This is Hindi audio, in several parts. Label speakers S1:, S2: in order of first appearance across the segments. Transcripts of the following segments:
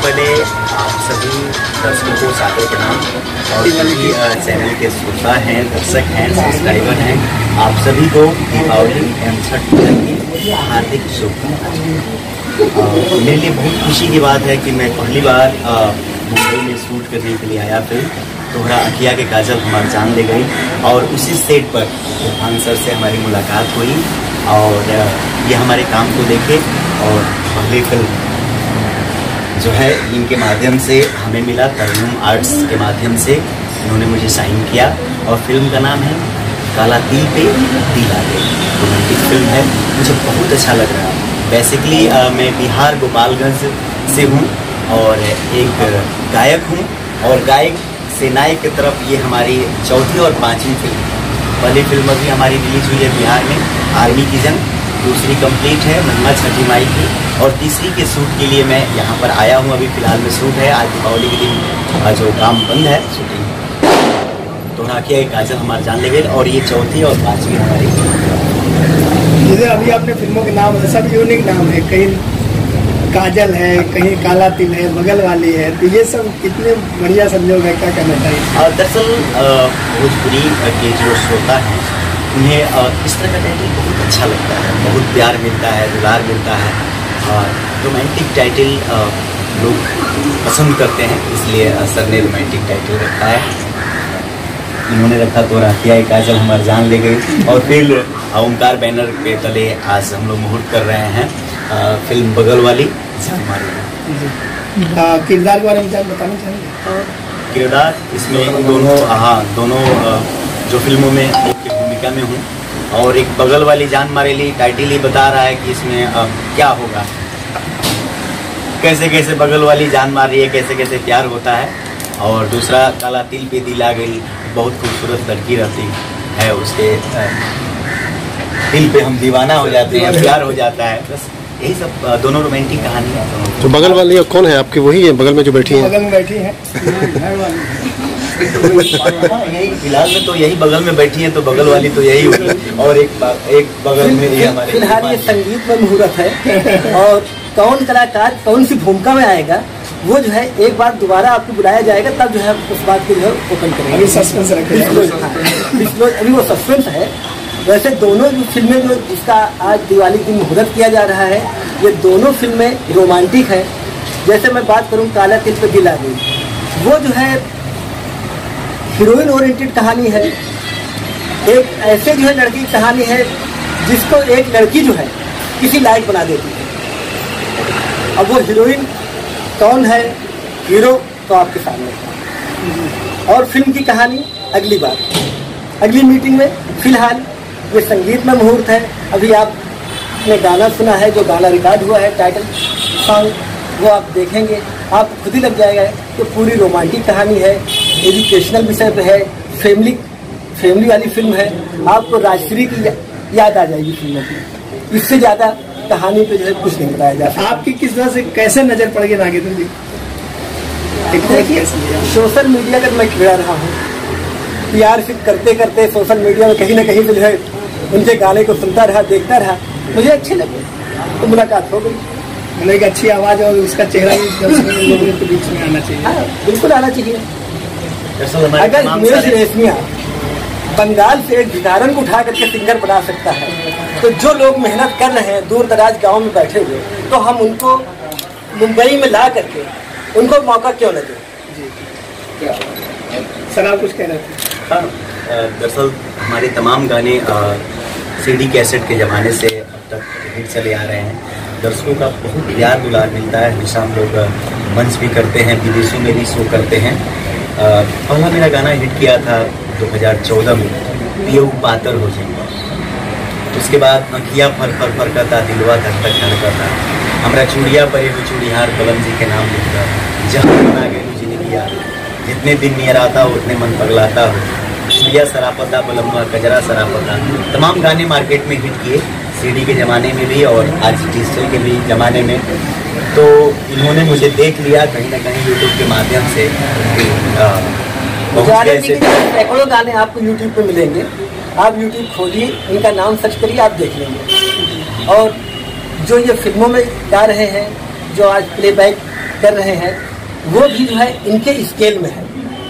S1: पहले आप सभी दर्शकों को सादर प्रणाम और सभी चैनल के श्रोता हैं, दर्शक हैं, सब्सक्राइबर हैं, आप सभी को दीपावली एवं छठ पूजा की हार्दिक शुभकामनाएं। मेरे लिए बहुत खुशी की बात है कि मैं पहली बार मुंबई में शूट करने के लिए आया फिल्म तोहरा अखिया के काजल हमारी जान ले गई, और उसी सेट पर इरफान सर से हमारी मुलाकात हुई और ये हमारे काम को देखे और पहली फिल्म जो है इनके माध्यम से हमें मिला, तरन्नुम आर्ट्स के माध्यम से इन्होंने मुझे साइन किया और फिल्म का नाम है काला तिल पे तिल आ गए। रोमांटिक फिल्म है, मुझे बहुत अच्छा लग रहा है। बेसिकली मैं बिहार गोपालगंज से हूँ और एक गायक हूँ, और गायक से नायक की तरफ ये हमारी चौथी और पांचवी फिल्म। पहली फिल्म अभी हमारी रिलीज हुई है बिहार में, आर्मी की जंग, दूसरी कंप्लीट है महिमा छठी माई की, और तीसरी के शूट के लिए मैं यहाँ पर आया हूँ। अभी फिलहाल में शूट है, आज दीपावली के दिन जो काम बंद है शूटिंग तोहरा अखिया के काजल हमारे जान ले गए, और ये चौथी और पांचवी हमारी।
S2: जैसे अभी आपने फिल्मों के नाम सब यूनिक नाम है, कहीं काजल है, कहीं काला तिल है, बगल वाली है, तो ये सब कितने बढ़िया संयोग है, क्या कहना चाहिए?
S1: दरअसल भोजपुरी के जो श्रोता हैं उन्हें इस तरह का टाइटल बहुत अच्छा लगता है, बहुत प्यार मिलता है, दुलार मिलता है, और रोमांटिक टाइटल लोग पसंद करते हैं, इसलिए सर ने रोमांटिक टाइटल रखा है। इन्होंने रखा तोहरा अखिया के काजल हमारी जान ले गई, और फिर ओमकार बैनर के तले आज हम लोग मुहूर्त कर रहे हैं फिल्म बगल वाली जान मारी।
S2: किरदार के बारे में क्या बताना चाहेंगे?
S1: किरदार इसमें दोनों जो फिल्मों में मुख्य भूमिका में हूँ, और एक बगल वाली जान मारेली टाइटल ही बता रहा है कि इसमें क्या होगा, कैसे कैसे बगल वाली जान मार रही है, कैसे कैसे प्यार होता है। और दूसरा काला तिल पे तिल आ गई, बहुत खूबसूरत लड़की रहती है, उसके दिल पे हम दीवाना हो जाते हैं, प्यार हो जाता है, बस यही सब दोनों रोमांटिक कहानी है।
S3: जो बगल वाली कौन है आपकी? वही है बगल में जो बैठी है?
S2: बगल में बैठी है
S1: यही फिलहाल में तो यही बगल में बैठी है, तो बगल वाली तो यही होगी, और एक बगल में ये हमारे।
S4: फिलहाल ये संगीत में मुहूर्त है, और कौन कलाकार कौन सी भूमिका में आएगा वो जो है एक बार दोबारा आपको बुलाया जाएगा, तब जो है उस बात को जो है ओपन करेंगे।
S2: अभी सस्पेंस रखेंगे,
S4: अभी वो सस्पेंस है। वैसे दोनों जो फिल्में जो जिसका आज दिवाली की मुहूर्त किया जा रहा है, ये दोनों फिल्में रोमांटिक है। जैसे मैं बात करूं काला तिल पे तिल आ गई, वो जो है हीरोइन ओरिएंटेड कहानी है, एक ऐसे जो है लड़की की कहानी है जिसको एक लड़की जो है किसी लायक बना देती है। अब वो हीरोइन कौन है, हीरो तो आपके सामने, और फिल्म की कहानी अगली बार, अगली मीटिंग में। फिलहाल ये संगीत में मुहूर्त है। अभी आपने गाना सुना है, जो गाना रिकॉर्ड हुआ है टाइटल सॉन्ग, वो आप देखेंगे, आप खुद ही लग जाएगा कि पूरी रोमांटिक कहानी है, एजुकेशनल विषय पे है, फैमिली वाली फिल्म है। आपको राजश्री की याद आ जाएगी फिल्मों की, इससे ज़्यादा कहानी पे जो है कुछ नहीं बताया जाता।
S2: आपकी किस तरह से कैसे नजर पड़ गई नागेंद्र जी?
S4: देखिए, सोशल मीडिया का मैं खिला रहा हूँ, PR करते करते सोशल मीडिया में कहीं ना कहीं जो है उनके गाने को सुनता रहा, देखता रहा, मुझे अच्छे लगे, तो मुलाकात हो गई।
S2: मतलब एक अच्छी आवाज और उसका चेहरा भी लोगों के बीच में आना चाहिए।
S4: हाँ, बिल्कुल आना चाहिए। अगर नीरज रेशमिया बंगाल से एक गिटारन को उठा करके सिंगर बना सकता है, तो जो लोग मेहनत कर रहे हैं दूर दराज गाँव में बैठे हुए, तो हम उनको मुंबई में ला करके उनको मौका क्यों न दें?
S2: सर आप कुछ कह रहे थे?
S1: हाँ, दरअसल हमारे तमाम गाने CD कैसेट के ज़माने से अब तक हिट चले आ रहे हैं। दर्शकों का बहुत प्यार दुलार मिलता है, हमेशा हम लोग मंच भी करते हैं, विदेशों में भी शो करते हैं। पहला मेरा गाना हिट किया था 2014 में, पियो पातर हो जाएगा। उसके बाद अखिया फर फर फर करता, दिलवा धक धक धड़कता, हमरा चूड़िया परे हो चूड़िहार कलम जी के नाम लिखता, जहाँ बना गए जिंदगी, जितने दिन नियर आता हो उतने मन पगलाता हो, सुइया सरापता बलम्बा कजरा सरापता। तमाम गाने मार्केट में हिट किए, CD के ज़माने में भी और आज डिजिटल के भी ज़माने में। तो इन्होंने मुझे देख लिया कहीं ना कहीं यूट्यूब के माध्यम से।
S4: सैकड़ों गाने आपको यूट्यूब पे मिलेंगे, आप यूट्यूब खोलिए, इनका नाम सर्च करिए, आप देख लेंगे। और जो ये फिल्मों में गा रहे हैं, जो आज प्लेबैक कर रहे हैं वो भी जो है इनके स्केल में है।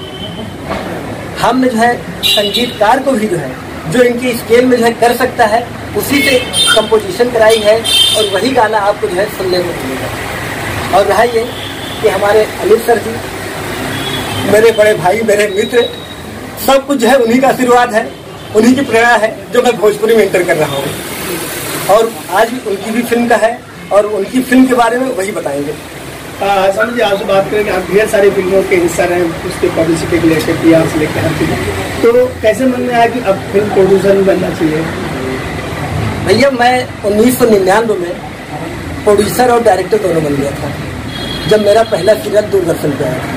S4: हमने जो है संगीतकार को भी जो है जो इनके स्केल में जो है कर सकता है उसी से कंपोजिशन कराई है और वही गाना आपको जो है सुनने को मिलेगा। और रहा ये कि हमारे अनिल सर जी मेरे बड़े भाई, मेरे मित्र, सब कुछ जो है उन्हीं का आशीर्वाद है, उन्हीं की प्रेरणा है जो मैं भोजपुरी में एंटर कर रहा हूँ। और आज भी उनकी भी फिल्म का है और उनकी फिल्म के बारे में वही बताएंगे।
S2: हसन जी, आपसे बात करें कि आप ढेर सारी फिल्मों के हिस्सा रहे, उसके पब्लिसिटी के लेकर PR से लेकर हर चीज़, तो कैसे मन में आया कि अब फिल्म प्रोड्यूसर भी बनना चाहिए?
S4: भैया मैं 1999 में प्रोड्यूसर और डायरेक्टर दोनों बन गया था जब मेरा पहला सीरियल दूरदर्शन पे आया था।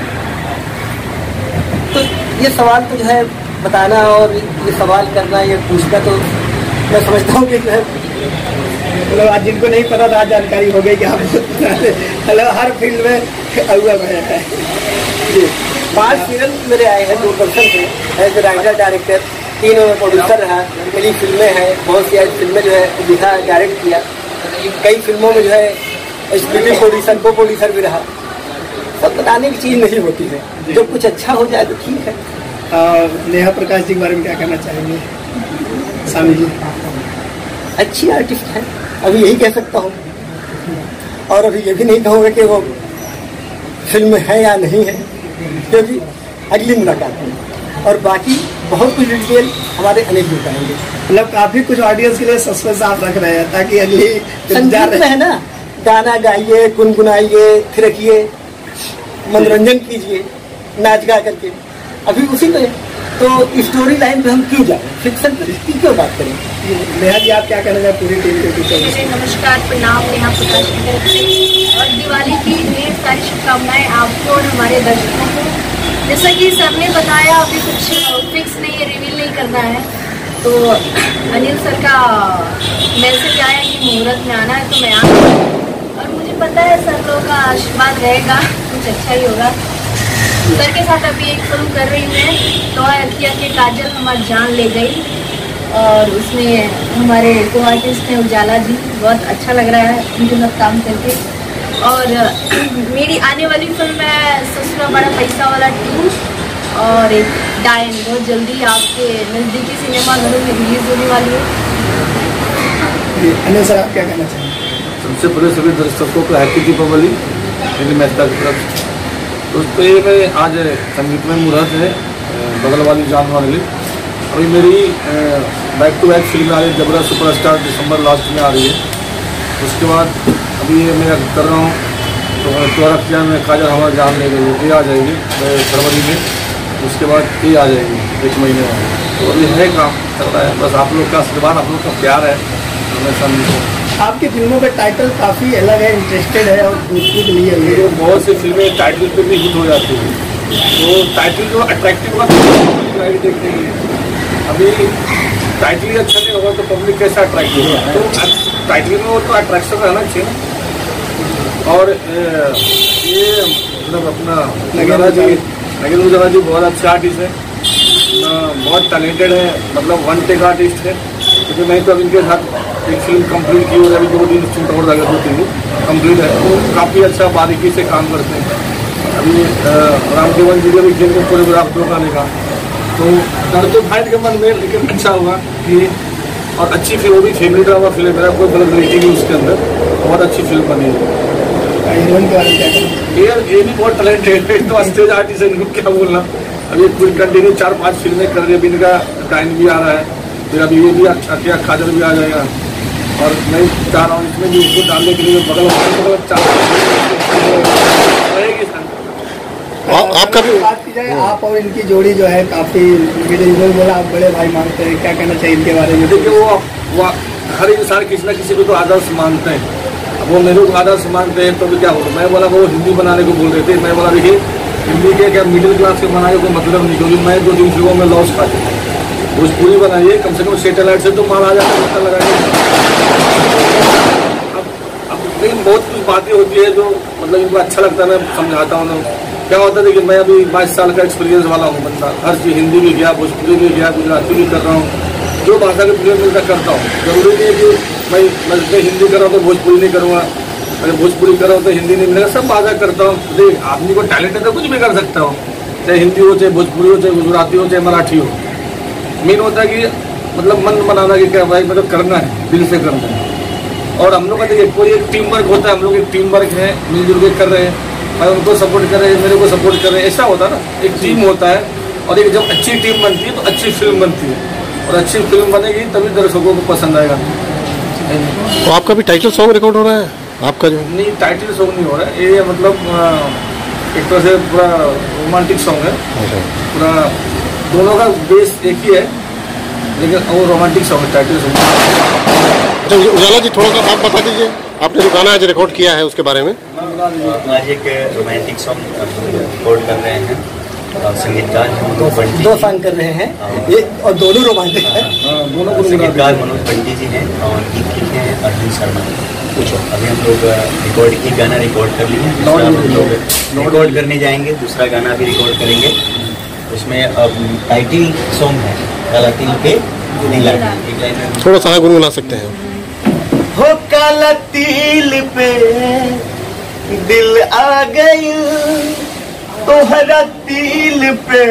S4: तो ये सवाल तो जो है बताना और ये सवाल करना, ये पूछना, तो मैं समझता हूँ कि जो है
S2: मतलब आज जिनको नहीं पता था जानकारी हो गई कि आप मतलब हर फील्ड में अव्वल रहे हैं।
S4: जी 5 सीरियल मेरे आए हैं दूरदर्शन पे एज ए राइटर डायरेक्टर, 3 में प्रोड्यूसर रहा, मेरी फिल्में हैं बहुत सी, आज फिल्में जो है लिखा डायरेक्ट किया, कई फिल्मों में जो है एग्जीक्यूटिव प्रोड्यूसर, को प्रोड्यूसर भी रहा। सब बताने की चीज़ नहीं होती है, जब कुछ अच्छा हो जाए तो ठीक है।
S2: नेहा प्रकाश जी के बारे में क्या कहना चाहेंगे? स्वामी जी
S4: अच्छी आर्टिस्ट है, अभी यही कह सकता हूँ, और अभी ये भी नहीं कहूँगा कि वो फिल्म है या नहीं है, क्योंकि अगली मुलाकात है और बाकी बहुत कुछ डिटेल हमारे अनिल जी बताएंगे।
S2: मतलब काफी कुछ ऑडियंस के लिए सस्पेंस आप रख रहे हैं ताकि अगली
S4: संगीत में है ना, गाना गाइए, गुनगुनाइए, थिरकिए, मनोरंजन कीजिए नाच गा करके, अभी उसी में तो स्टोरी लाइन पे हम क्यों जाए, फिक्शन की क्यों बात करें।
S2: नेहा जी आप क्या कहना चाहें पूरी टीम के पीछे?
S5: नमस्कार, प्रणाम, नेहा प्रकाश की तरफ से और दिवाली की ढेर सारी शुभकामनाएं आपको और हमारे दर्शकों को। जैसा कि सर ने बताया अभी कुछ फिक्स नहीं है, रिवील नहीं करना है, तो अनिल सर का मैसेज आया कि मुहूर्त में आना है तो मैं आ गई और मुझे पता है सर लोगों का आशीर्वाद रहेगा, कुछ अच्छा ही होगा। सर के साथ अभी एक फिल्म कर रही हूँ मैं, तो अखिया के काजल हमारी जान ले गई और उसमें हमारे को आर्टिस्ट हैं उजाला जी, बहुत अच्छा लग रहा है उनके साथ काम करके। और मेरी आने वाली फिल्म है ससुरा बड़ा पैसा वाला 2 और एक डायन, बहुत जल्दी आपके नज़दीकी सिनेमा घरों में रिलीज होने वाली है।
S2: अनिल सर आप क्या कहना चाहेंगे?
S6: सबसे पहले सभी दर्शकों को हैप्पी दीपावली मेरी मेहता की तरफ। दोस्तों ये मैं आज संगीत में मुहूर्त है बगल वाली जान वाली, अभी मेरी बैक टू बैक फिल्म आ रही है जबरा सुपरस्टार, दिसंबर लास्ट में आ रही है। उसके बाद अभी ये मैं कर रहा हूँ तो त्वरख्या में काजल हमारा जान ले गई, ये आ जाएगी फरवरी में, उसके बाद ये आ जाएगी 1 महीने में। तो अभी है काम चल रहा है, बस आप लोग का आशीर्वाद, आप लोग का प्यार है हमेशा।
S2: आपकी फिल्मों का टाइटल काफी अलग है, इंटरेस्टेड है और पूछने के लिए है।
S6: बहुत सी फिल्में टाइटल पे भी हिट हो जाती है, तो टाइटल जो अट्रैक्टिव होगा तो देखने के लिए, अभी टाइटल ही अच्छा नहीं होगा तो पब्लिक कैसा अट्रैक्टिव होगा, तो टाइटल में वो तो अट्रैक्शन रहना चाहिए। और ये मतलब अपना नगेंद्र उजाला जी बहुत अच्छे आर्टिस्ट है, बहुत टैलेंटेड है, मतलब 1 टेक आर्टिस्ट है, क्योंकि मैं तो अब इनके साथ एक फिल्म कंप्लीट की और अभी 2 दिन शूट और लगे, 2-3 दिन कंप्लीट है, तो काफ़ी अच्छा बारीकी से काम करते हैं। अभी रामदेवन जी भी खेल के कोरियोग्राफ रोकाने का, तो डर तो फाइट के मन में, लेकिन अच्छा हुआ कि और अच्छी फिल्म, वो भी फैमिली ड्रामा फिल्म, मेरा कोई गलत रेटिंग नहीं उसके अंदर, बहुत अच्छी फिल्म बनी है। ये भी बहुत टैलेंटेड है, तो स्टेज आर्टिस्ट है, इनको क्या बोलना। अभी पूरी कंटिन्यू 4-5 फिल्में कर रही है, अभी इनका टाइम भी आ रहा है, फिर अभी ये भी अखिया काजल भी आ जाएगा, और मैं चाह रहा हूँ इसमें भी उसको डालने के लिए बगल रहेगी।
S3: आपका भी
S2: बात की जाए आप और इनकी जोड़ी जो है काफी बोला, आप बड़े भाई मानते हैं, क्या कहना चाहिए इनके बारे में?
S6: देखिए वो हर इंसान किसी न किसी को तो आदर्श मानते हैं, अब वो मेरे को आदर्श मानते हैं तो भी क्या होगा। मैं बोला वो हिंदी बनाने को बोल रहे थे, मैं बोला देखिए हिंदी के क्या मिडिल क्लास के बनाने को मतलब नहीं, क्योंकि मैं 2-3 फिल्मों में लॉस खा चुका हूँ। भोजपुरी बनाइए, कम से कम सैटेलाइट से तो माल आ जाता है, पता लगाइए। अब लेकिन बहुत कुछ बातें होती है जो मतलब इनको अच्छा लगता है, मैं समझाता हूँ। क्या होता है देखिए, मैं अभी 22 साल का एक्सपीरियंस वाला हूँ बंदा, हर चीज़ हिंदी भी गया, भोजपुरी भी गया, गुजराती भी कर रहा हूँ, जो भाषा के फिल्म मिलता करता हूँ। जरूरी नहीं है कि मैं हिंदी कर रहा हूँ तो भोजपुरी नहीं करूँगा, अगर भोजपुरी करो तो हिंदी नहीं मिलेगा, सब बाधा करता हूँ। देख आदमी को टैलेंट है तो कुछ भी कर सकता हूँ, चाहे हिंदी हो, चाहे भोजपुरी हो, चाहे गुजराती हो, चाहे मराठी हो। मेन होता है कि मतलब मन बनाना कि क्या भाई मतलब करना है, दिल से करना है। और हम लोग का देखिए कोई एक टीम वर्क होता है, हम लोग एक टीम वर्क है, मिलजुल के कर रहे हैं, मैं उनको सपोर्ट कर रहे हैं, मेरे को सपोर्ट कर रहे हैं, ऐसा होता है ना, एक टीम होता है। और एक जब अच्छी टीम बनती है तो अच्छी फिल्म बनती है, और अच्छी फिल्म बनेगी तभी दर्शकों को पसंद आएगा।
S3: तो आपका भी टाइटल सॉन्ग रिकॉर्ड हो रहा है आपका जो?
S6: नहीं, टाइटल सॉन्ग नहीं हो रहा है ये, मतलब एक तरह से पूरा रोमांटिक सॉन्ग है। पूरा दोनों का बेस एक ही है, लेकिन वो रोमांटिक सॉन्ग है, टाइटल सॉन्ग।
S3: अच्छा उजाला जी, थोड़ा सा आप बता दीजिए, आपने जो गाना आज रिकॉर्ड किया है उसके बारे में।
S1: आज एक रोमांटिक सॉन्ग रिकॉर्ड कर रहे हैं, संगीतकार
S4: दो सॉन्ग कर रहे हैं ये, और दोनों रोमांटिक है।
S6: दोनों
S1: संगीतकार मनोज पंडित जी हैं और गीत लिखे हैं अर्जुन शर्मा। अभी हम लोग एक गाना रिकॉर्ड कर लिए, दूसरा हम लोग रिकॉर्ड करने जाएंगे, दूसरा गाना भी रिकॉर्ड करेंगे। उसमें टाइटल सॉन्ग है काला तिल पे नीला, एक लाइन में
S3: थोड़ा सा गुनगुना सकते हैं।
S1: हो काला तिल पे दिल आ गई, तोहरा तिल पे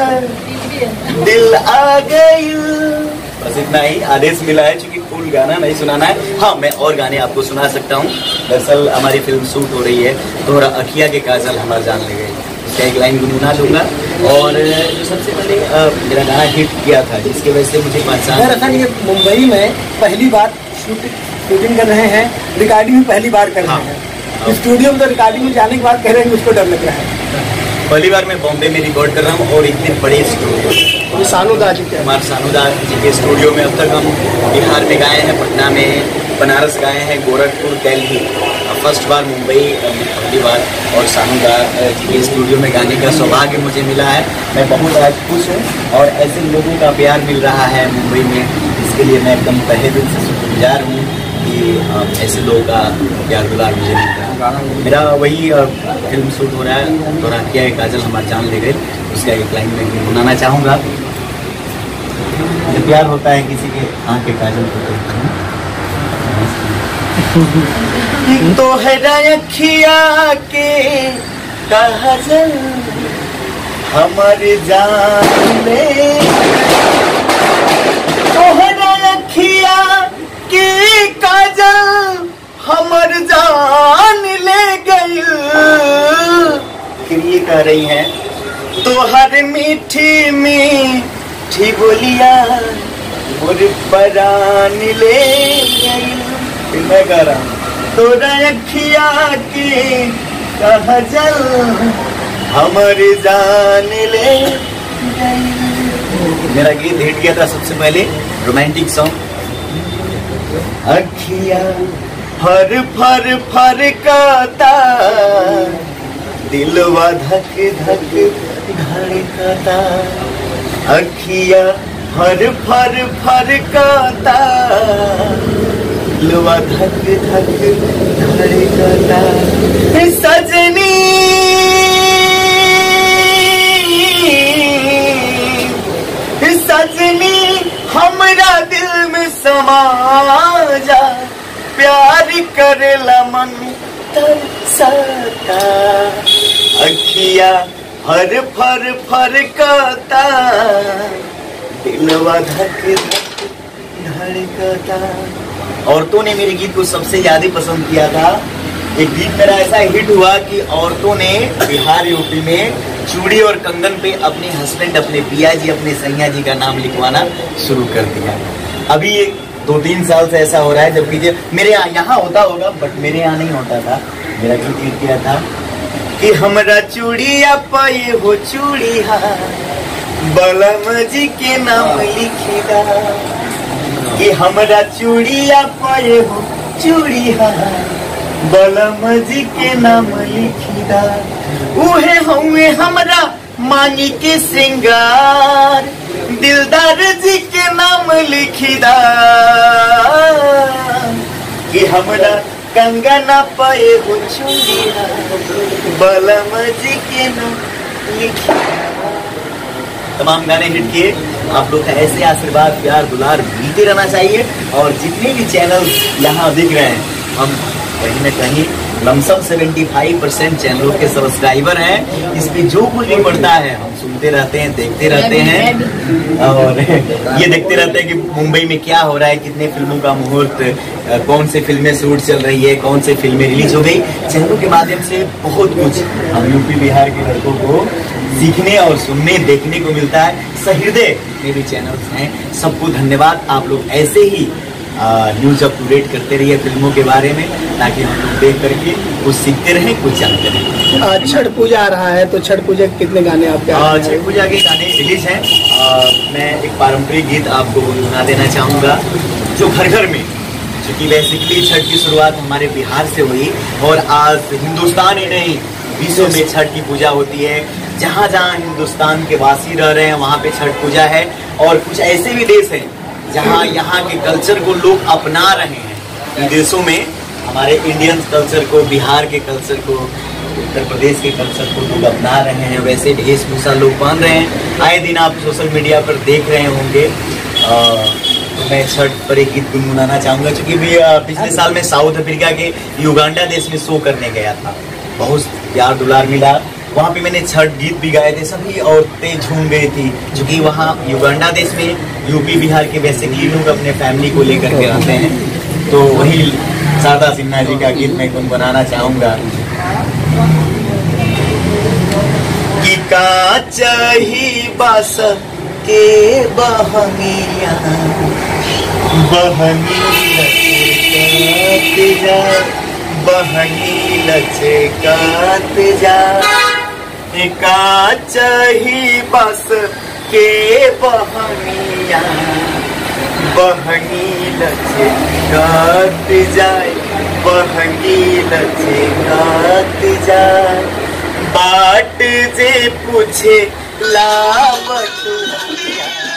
S1: दिल आ गई। बस इतना ही आदेश मिला है, क्योंकि फुल गाना नहीं सुनाना है। हाँ, मैं और गाने आपको सुना सकता हूँ। दरअसल हमारी फिल्म शूट हो रही है, तोहरा अखिया के काजल हमार जान ले गई, उसका एक लाइन गुनगुना लूंगा। और जो सबसे पहले मेरा गाना हिट किया था, जिसकी वजह से मुझे
S4: दरअसल ये मुंबई में पहली बार शूटिंग कर रहे हैं, रिकॉर्डिंग भी पहली बार कर रहे हैं। स्टूडियो में तो रिकॉर्डिंग में जाने के बाद कह रहे हैं मुझको डर लग रहा है।
S1: पहली बार मैं बॉम्बे में रिकॉर्ड कर रहा हूँ, और इतने बड़े स्टूडियो,
S2: सानूदा जी के
S1: कुमार सानूदा जी के स्टूडियो में। अब तक हम बिहार में गाए हैं, पटना में, बनारस गाए हैं, गोरखपुर, दिल्ली। फर्स्ट बार मुंबई पहली बार, और सानूदा जी के स्टूडियो में गाने का सौभाग्य मुझे मिला है। मैं बहुत आज खुश हूँ, और ऐसे लोगों का प्यार मिल रहा है मुंबई में, इसके लिए मैं एकदम तहे दिल से शुक्रगुजार हूँ कि ऐसे लोगों का प्यार दुलार मुझे मिल रहा है। मेरा वही फिल्म शूट हो रहा है, तोहरा अखिया के काजल हमार जान ले गए, उसका एक लाइन में गुनगुनाना चाहूँगा। जब प्यार होता है किसी के आँख के काजल को तोहरा अखिया के काजल हमार जान ले, तोहरा अखिया के काजल हमर जान ले गई। फिर ये कह रही हैं, तोहर मीठी मीठी बोलिया मोर परान ले गई। फिर मैं कह रहा हूँ, तोरा अखिया के काजल हमर जान ले गई। मेरा गीत हिट किया था सबसे पहले, रोमांटिक सॉन्ग। अखिया फर फर फरकाता, दिलवा धक धक धड़काता। अखिया फर फर फरकाता, दिलवा धक धक धड़काता। सजनी सजनी हमरा दिल में समा जा, प्यार करेला मन तरसता। अखिया फर फर फरकाता, दिलवा धक धक धड़कता। औरतों ने मेरे गीत को सबसे ज्यादा पसंद किया था। एक गीत मेरा ऐसा हिट हुआ कि औरतों ने बिहार यूपी में चूड़ी और कंगन पे अपने हस्बैंड, अपने पिया जी, अपने सैया जी का नाम लिखवाना शुरू कर दिया। अभी 2-3 साल से ऐसा हो रहा है, जबकि मेरे यहाँ होता होगा, बट मेरे यहाँ नहीं होता था। मेरा गीत लिख दिया था कि हमरा चूड़िया पाए हो चूड़िया, बलम जी के नाम लिखिदा। कि हमरा चूड़िया पाए हो चूड़िया, बलम जी के नाम लिखिदा। उहे हुए हमरा मांगी के श्रृंगार, दिलदार जी के नाम लिखिदा। कि हमरा कंगना पाए हो चूड़िया, बलम जी के नाम लिखिदा। तमाम गाने हिट किए। आप लोग का ऐसे आशीर्वाद, प्यार, दुलार मिलते रहना चाहिए। और जितने भी चैनल यहाँ दिख रहे हैं, हम कहीं न कहीं लमसम 75% चैनलों के सब्सक्राइबर हैं। इस पे जो कुछ भी पड़ता है हम सुनते रहते हैं, देखते रहते हैं और ये देखते रहते हैं कि मुंबई में क्या हो रहा है, कितने फिल्मों का मुहूर्त, कौन से फिल्में शूट चल रही है, कौन से फिल्में रिलीज हो गई। चैनलों के माध्यम से बहुत कुछ हम यूपी बिहार के लड़कों को सीखने और सुनने देखने को मिलता है। सहृदय जितने भी चैनल्स हैं सबको धन्यवाद। आप लोग ऐसे ही न्यूज अप टू डेट करते रहिए फिल्मों के बारे में, ताकि हम लोग देख करके कुछ सीखते रहें, कुछ जानते रहें।
S2: छठ पूजा आ रहा है, तो छठ पूजा के कितने गाने आपके
S1: छठ पूजा के गाने रिलीज हैं। मैं एक पारंपरिक गीत आपको सुना देना चाहूँगा जो घर घर में, क्योंकि बेसिकली छठ की शुरुआत हमारे बिहार से हुई और आज हिंदुस्तान ही नहीं विश्व में छठ की पूजा होती है। जहाँ जहाँ हिंदुस्तान के वासी रह रहे हैं वहाँ पे छठ पूजा है। और कुछ ऐसे भी देश हैं जहाँ यहाँ के कल्चर को लोग अपना रहे हैं। इन देशों में हमारे इंडियन कल्चर को, बिहार के कल्चर को, उत्तर प्रदेश के कल्चर को लोग अपना रहे हैं। वैसे वेशभूषा लोग पहन रहे हैं। आए दिन आप सोशल मीडिया पर देख रहे होंगे। तो मैं छठ पर एक गीत गुनगुनाना चाहूँगा, क्योंकि पिछले साल मैं साउथ अफ्रीका के युगांडा देश में शो करने गया था। बहुत प्यार दुलार मिला। वहाँ पे मैंने छठ गीत भी गाए थे, सभी औरतें झूम गई थी। क्योंकि वहाँ युगांडा देश में यूपी बिहार के बेसिकली लोग अपने फैमिली को लेकर के आते हैं। तो वही शारदा सिन्हा जी का गीत मैं गुनगुनाना चाहूँगा कि कांच ही बास के बहंगिया बहंगी लचकाते जा, बहंगी लचकाते जा। कांच ही बास के बहंगिया बहंगी लचकाते जाए, बहंगी लचकाते जाए। बाट जे पूछे लावत